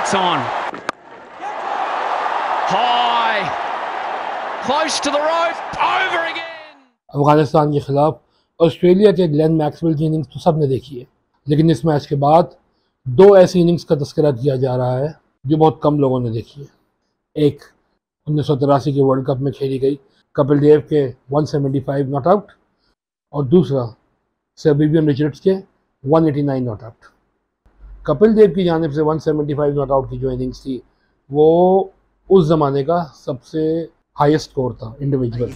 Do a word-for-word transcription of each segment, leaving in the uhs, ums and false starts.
It's on. High. Close to the rope. Over again. Afghanistan के खिलाफ Australia के Glenn Maxwell की इनिंग्स तो सबने देखी है, लेकिन इस मैच के बाद दो ऐसी इनिंग्स का तस्करा किया जा रहा है जो बहुत कम लोगों ने देखी है। एक उन्नीस सौ तिरासी के वर्ल्ड कप में खेली गई कपिल देव के एक सौ पचहत्तर नॉट आउट, और दूसरा कैपिल रिचर्ड्स के एक सौ नवासी नॉट आउट। कपिल देव की जानिब से एक सौ पचहत्तर नॉट आउट की जो इनिंग्स थी वो उस ज़माने का सबसे हाईएस्ट स्कोर था इंडिविजुअल।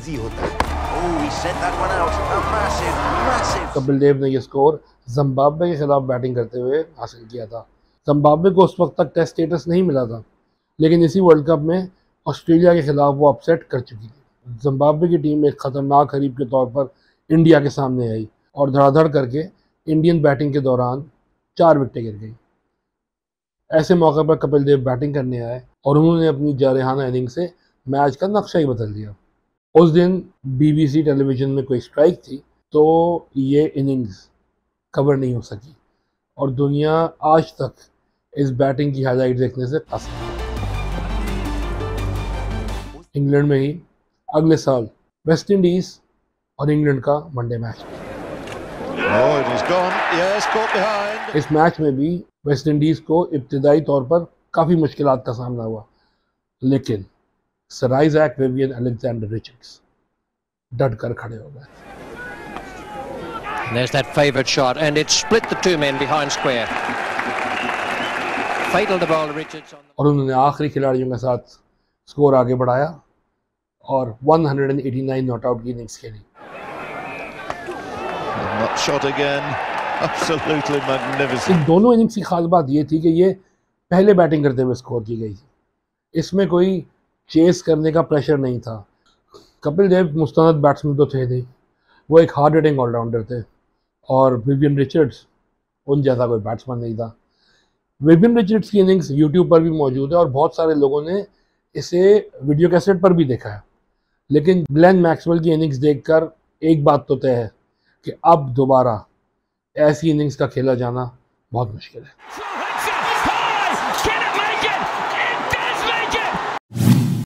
कपिल देव ने ये स्कोर जिम्बाब्वे के खिलाफ बैटिंग करते हुए हासिल किया था। जिम्बाब्वे को उस वक्त तक टेस्ट स्टेटस नहीं मिला था, लेकिन इसी वर्ल्ड कप में ऑस्ट्रेलिया के खिलाफ वो अपसेट कर चुकी थी। जिम्बाब्वे की टीम एक ख़तरनाक हरीफ के तौर पर इंडिया के सामने आई और धड़ाधड़ करके इंडियन बैटिंग के दौरान चार विकेटें गिर गई। ऐसे मौके पर कपिल देव बैटिंग करने आए और उन्होंने अपनी जारहाना इनिंग से मैच का नक्शा ही बदल दिया। उस दिन बीबीसी टेलीविज़न में कोई स्ट्राइक थी, तो ये इनिंग्स कवर नहीं हो सकी और दुनिया आज तक इस बैटिंग की हाईलाइट देखने से काफी। इंग्लैंड में ही अगले साल वेस्ट इंडीज और इंग्लैंड का one day match. Oh, it is gone. Yes, caught behind. इस मैच में भी वेस्ट इंडीज को इब्तिदाई तौर पर काफ़ी मुश्किलात का सामना हुआ, लेकिन sir Isaac Vivian Alexander Richards डट कर खड़े हो गए। There's that favoured shot, and it split the two men behind square. Fatal to bowl Richards on the... और उन्होंने आखिरी खिलाड़ियों के साथ स्कोर आगे बढ़ाया और एक सौ नवासी नॉट आउट की इनिंग्स खेली। Not shot again. Absolutely magnificent. इन दोनों इनिंग्स की खास बात ये थी कि ये पहले बैटिंग करते हुए स्कोर की गई थी। इसमें कोई चेस करने का प्रेशर नहीं था। कपिल देव मुस्तनद बैट्समैन तो थे नहीं, वो एक हार्ड हिटिंग ऑलराउंडर थे, और विवियन रिचर्ड्स उन जैसा कोई बैट्समैन नहीं था। विवियन रिचर्ड्स की इनिंग्स यूट्यूब पर भी मौजूद है और बहुत सारे लोगों ने इसे वीडियो कैसेट पर भी देखा है, लेकिन ग्लेन मैक्सवेल की इनिंग्स देखकर एक बात तो तय है कि अब दोबारा ऐसी इनिंग्स का खेला जाना बहुत मुश्किल है।